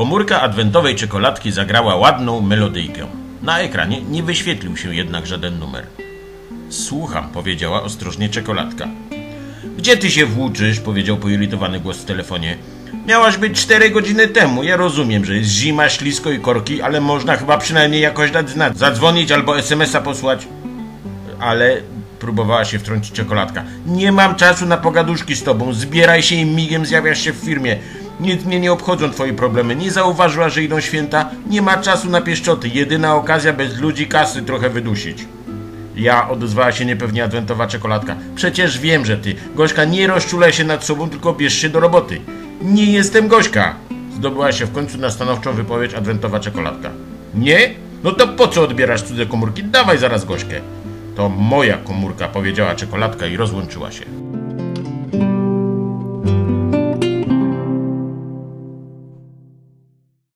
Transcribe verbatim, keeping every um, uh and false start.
Komórka adwentowej czekoladki zagrała ładną melodyjkę. Na ekranie nie wyświetlił się jednak żaden numer. Słucham, powiedziała ostrożnie czekoladka. Gdzie ty się włóczysz? Powiedział poirytowany głos w telefonie. Miałaś być cztery godziny temu. Ja rozumiem, że jest zima, ślisko i korki, ale można chyba przynajmniej jakoś dać znać. Zadzwonić albo es em es a posłać. Ale... próbowała się wtrącić czekoladka. Nie mam czasu na pogaduszki z tobą. Zbieraj się i migiem zjawiasz się w firmie. Nic mnie nie obchodzą twoje problemy. Nie zauważyła, że idą święta? Nie ma czasu na pieszczoty. Jedyna okazja bez ludzi kasy trochę wydusić. Ja, odezwała się niepewnie adwentowa czekoladka. Przecież wiem, że ty. Gośka, nie rozczulaj się nad sobą, tylko bierz się do roboty. Nie jestem Gośka. Zdobyła się w końcu na stanowczą wypowiedź adwentowa czekoladka. Nie? No to po co odbierasz cudze komórki? Dawaj zaraz Gośkę. To moja komórka, powiedziała czekoladka i rozłączyła się.